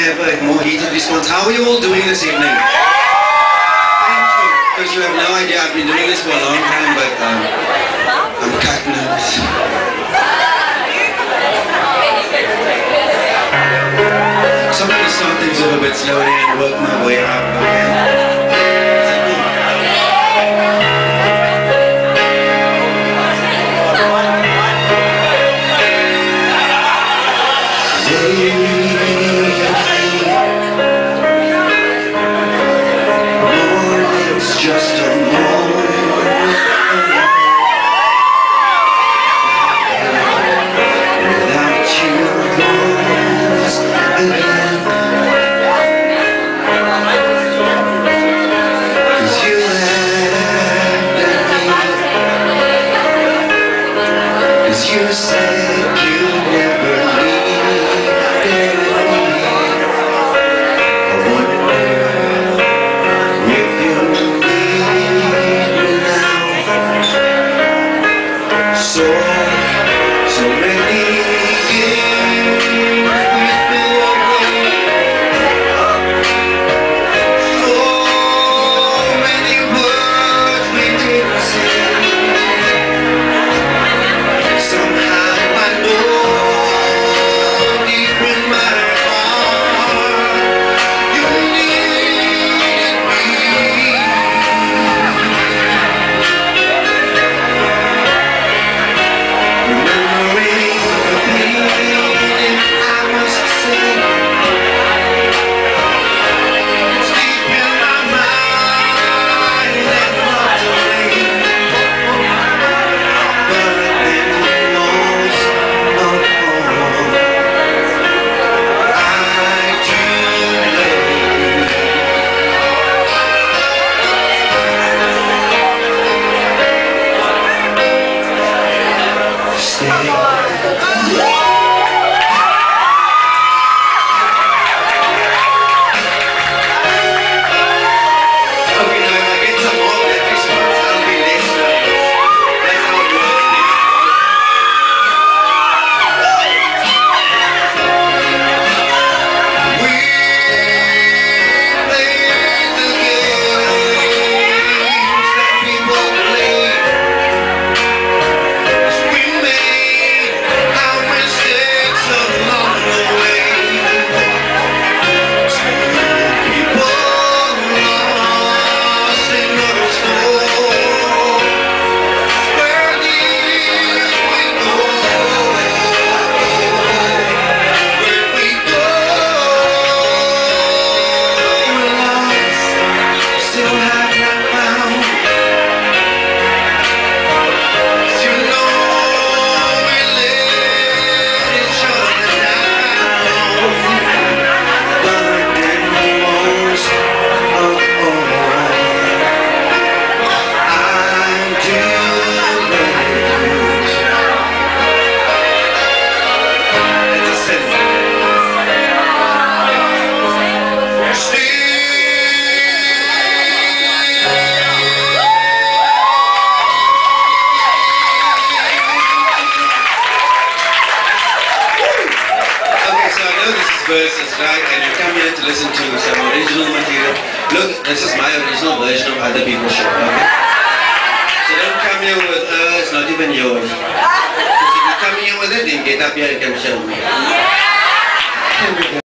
have a more heated response. How are you all doing this evening? Thank you. Because you have no idea, I've been doing this for a long time, but I'm quite nervous. So I'm going to start things off a bit slowly and work my way up again. You said you'd never leave I wonder if you need me now. So many years we've been away. So many words we didn't say. Verses, right? And you come here to listen to some original material. Look, this is my original version of other people's shit, okay? So don't come here with, it's not even yours. Because if you come here with it, then get up here and come show me.